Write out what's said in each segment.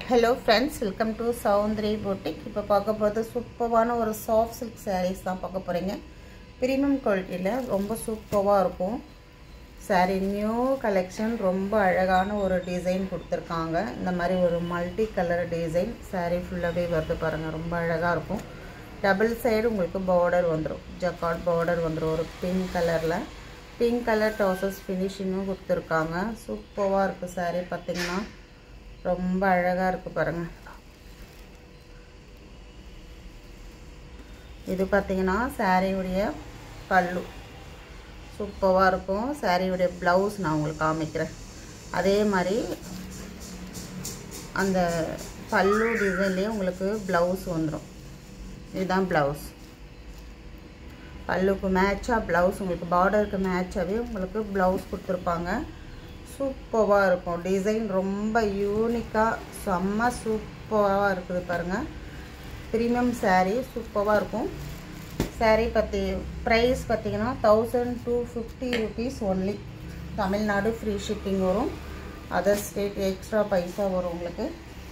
Hello friends, welcome to Soundri Boutique. இப்போ பார்க்க போறது சூப்பரான ஒரு soft silk sarees தான் பார்க்க போறீங்க. Premium qualityல ரொம்ப சூப்பரா இருக்கும். Saree new collection ரொம்ப அழகான ஒரு டிசைன் கொடுத்திருக்காங்க. இந்த மாதிரி ஒரு மல்டி கலர் டிசைன் saree ஃபுல்லாவே வருது பாருங்க. ரொம்ப அழகா இருக்கும். டபுள் சைடு உங்களுக்கு border வந்துரும். ஜக்கார்ட் border வந்துரும் ஒரு பிங்க் கலர்ல. பிங்க் கலர் டாசஸ் ஃபினிஷிங்கும் கொடுத்திருக்காங்க. சூப்பரா இருக்கு saree பாத்தீங்கன்னா. ரொம்ப அழகா இருக்கு பாருங்க. இது பாத்தீங்கன்னா saree உடைய பல்லு சூப்பரா இருக்கும். saree உடைய ப்ளவுஸ் நான் உங்களுக்கு காமிக்கிறேன். அதே மாதிரி அந்த பல்லு டிசைன்லயே உங்களுக்கு ப்ளவுஸ் வந்துரும். இதுதான் ப்ளவுஸ். பல்லுக்கு மேட்சா ப்ளவுஸ் உங்களுக்கு பார்டருக்கு மேட்சாவே உங்களுக்கு ப்ளவுஸ் கொடுத்திருப்பாங்க. சூப்பரா இருக்கும். டிசைன் ரொம்ப யூனிக்கா செம்ம சூப்பரா இருக்குது பாருங்க. பிரீமியம் saree சூப்பரா இருக்கும். saree பத்தி பிரைஸ் பாத்தீங்கன்னா 1250 rupees only. Tamil Nadu free shipping வரும். அதர் ஸ்டேட் எக்ஸ்ட்ரா பைசா வரும் உங்களுக்கு.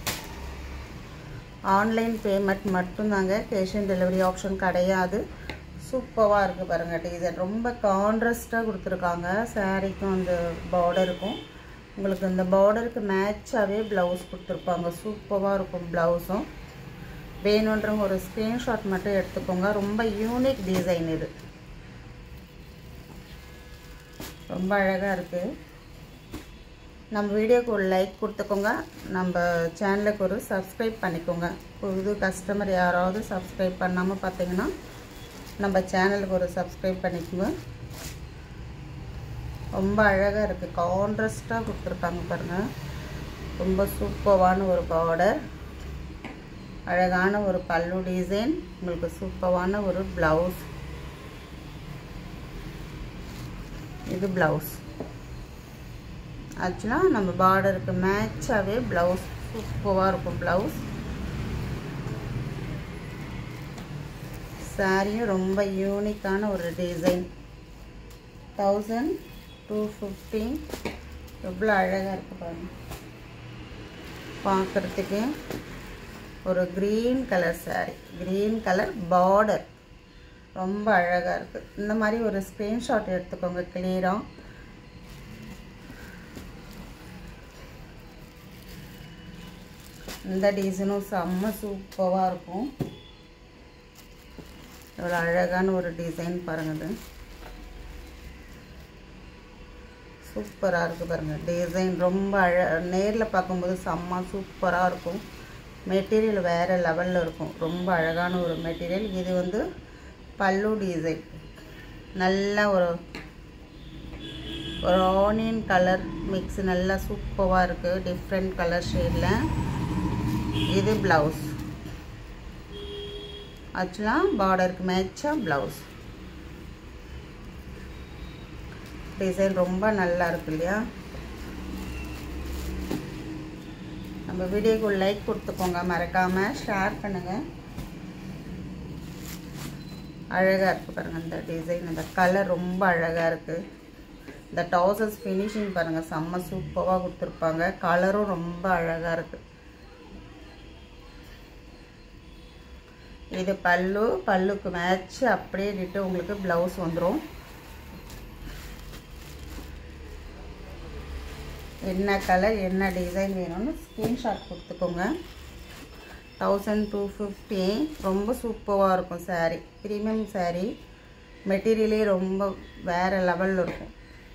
ஆன்லைன் பேமெண்ட் மட்டும் தாங்க. கேஷ் ஆன் டெலிவரி ஆப்ஷன் கிடையாது. சூப்பரா இருக்கு பாருங்க. டிசைன் ரொம்ப கான்ட்ராஸ்டா கொடுத்திருக்காங்க. சாரிக்கும் அந்த பார்டருக்கும் உங்களுக்கு இந்த பார்டருக்கு மேட்சாவே ப்ளவுஸ் கொடுத்திருப்பாங்க. சூப்பரா இருக்கும் ப்ளவுஸும். வேணும்ன்றவங்க ஒரு ஸ்கிரீன்ஷாட் மட்டும் எடுத்துக்கோங்க. ரொம்ப யூனிக் டிசைன் இது. ரொம்ப அழகா இருக்கு. நம்ம வீடியோக்கு ஒரு லைக் கொடுத்துக்கோங்க. நம்ம சேனலுக்கு ஒரு சப்ஸ்கிரைப் பண்ணிக்கோங்க. புது கஸ்டமர் யாராவது சப்ஸ்கிரைப் பண்ணாம பாத்தீங்கன்னா நம்ம சேனலுக்கு ஒரு சப்ஸ்கிரைப் பண்ணிக்கோங்க. ரொம்ப அழகா இருக்கு. கான்ட்ராஸ்டா கொடுத்திருக்காங்க பாருங்க. ரொம்ப சூப்பரான ஒரு பார்டர். அழகான ஒரு பல்லு டிசைன். உங்களுக்கு சூப்பரான ஒரு ப்ளவுஸ். இது ப்ளவுஸ். ஆக்சுவலா நம்ம பார்டருக்கு மேட்சாவே ப்ளவுஸ் சூப்பரா இருக்கும் ப்ளவுஸ். saree ரொம்ப யூனிக்கான ஒரு டிசைன். 1250. எவ்வளவு அழகா இருக்கு பாருங்க. பார்க்கிறதுக்கு ஒரு green colour saree. green colour border. ரொம்ப அழகா இருக்கு. இந்த மாதிரி ஒரு ஸ்கிரீன்ஷாட் எடுத்துக்கோங்க கிளியரா. இந்த டிசைனும் செம்ம சூப்பரா இருக்கும். ஒரு அழகான ஒரு டிசைன் பாருங்க. இது சூப்பரா இருக்கு பாருங்க. டிசைன் ரொம்ப நேர்ல பார்க்கும்போது செம்ம சூப்பரா இருக்கும். மெட்டீரியல் வேற லெவல்ல இருக்கும். ரொம்ப அழகான ஒரு மெட்டீரியல். இது வந்து பல்லு டிசைன். நல்ல ஒரு ஆனியன் கலர் மிக்ஸ் நல்லா சூப்பரா இருக்கு. டிஃபரண்ட் கலர் ஷேட்ல. இது ப்ளவுஸ். ஆக்சுவலா பார்டருக்கு மேட்சா ப்ளவுஸ். டிசைன் ரொம்ப நல்லா இருக்கு இல்லையா? நம்ம வீடியோக்கு ஒரு லைக் கொடுத்துக்கோங்க. மறக்காம ஷேர் பண்ணுங்க. அழகா இருக்கு பாருங்க இந்த டிசைன். இந்த கலர் ரொம்ப அழகா இருக்கு. இந்த டாசஸ் ஃபினிஷிங் பாருங்க. செம்ம சூப்பரா கொடுத்திருப்பாங்க. கலரும் ரொம்ப அழகா இருக்கு. இது பல்லு. பல்லுக்கு மேட்ச் அப்படியே டிட்டோ உங்களுக்கு ப்ளவுஸ் வந்துரும். என்ன கலர் என்ன டிசைன் வேணும்னு ஸ்கிரீன்ஷாட் கொடுத்துக்கோங்க. 1250. ரொம்ப சூப்பரா இருக்கும் saree. Premium saree. மெட்டீரியலே ரொம்ப வேற லெவல்ல இருக்கும்.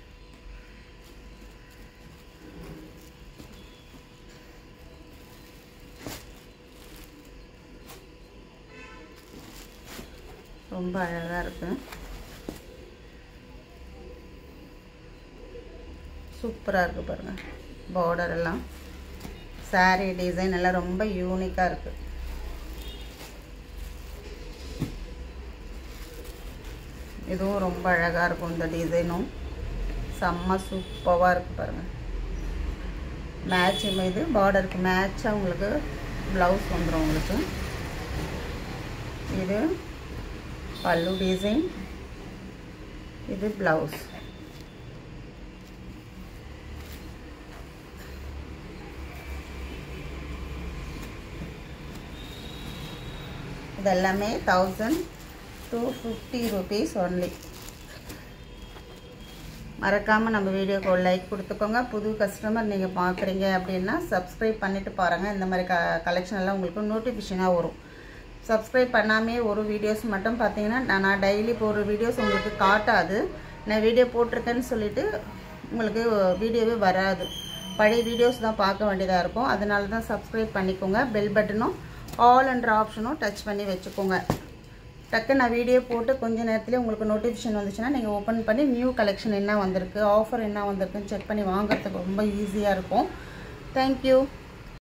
ரொம்ப அழகா இருக்கு. சூப்பரா இருக்கு பாருங்க. பார்டர் எல்லாம் saree டிசைன் எல்லாம் ரொம்ப யூனிக்கா இருக்கு. இதுவும் ரொம்ப அழகா இருக்கும். இந்த டிசைனும் செம்ம சூப்பரா இருக்கு பாருங்க. மேட்ச் இது பார்டருக்கு மேட்சா உங்களுக்கு ப்ளவுஸ் வந்துரும் உங்களுக்கு. இது பல்லு டிசைன். இது ப்ளவுஸ். இது எல்லாமே 1250 rupees only. மறக்காமல் நம்ம வீடியோக்கு ஒரு லைக் கொடுத்துக்கோங்க. புது கஸ்டமர் நீங்கள் பார்க்குறீங்க அப்படின்னா சப்ஸ்கிரைப் பண்ணிவிட்டு பாருங்கள். இந்த மாதிரி கலெக்ஷன் எல்லாம் உங்களுக்கு நோட்டிஃபிகேஷனாக வரும். சப்ஸ்கிரைப் பண்ணாமே ஒரு வீடியோஸ் மட்டும் பார்த்தீங்கன்னா நான் டெய்லி போடுற வீடியோஸ் உங்களுக்கு காட்டாது. நான் வீடியோ போட்டிருக்கேன்னு சொல்லிவிட்டு உங்களுக்கு வீடியோவே வராது. பழைய வீடியோஸ் தான் பார்க்க வேண்டியதாக இருக்கும். அதனால தான் சப்ஸ்கிரைப் பண்ணிக்கோங்க. பெல் பட்டனும் ஆல் என்ற ஆப்ஷனும் டச் பண்ணி வச்சுக்கோங்க. டக்கு நான் வீடியோ போட்டு கொஞ்சம் நேரத்தில் உங்களுக்கு நோட்டிஃபிகேஷன் வந்துச்சுன்னா நீங்கள் ஓப்பன் பண்ணி நியூ கலெக்ஷன் என்ன வந்திருக்கு, ஆஃபர் என்ன வந்திருக்குன்னு செக் பண்ணி வாங்குறதுக்கு ரொம்ப ஈஸியாக இருக்கும். தேங்க்யூ.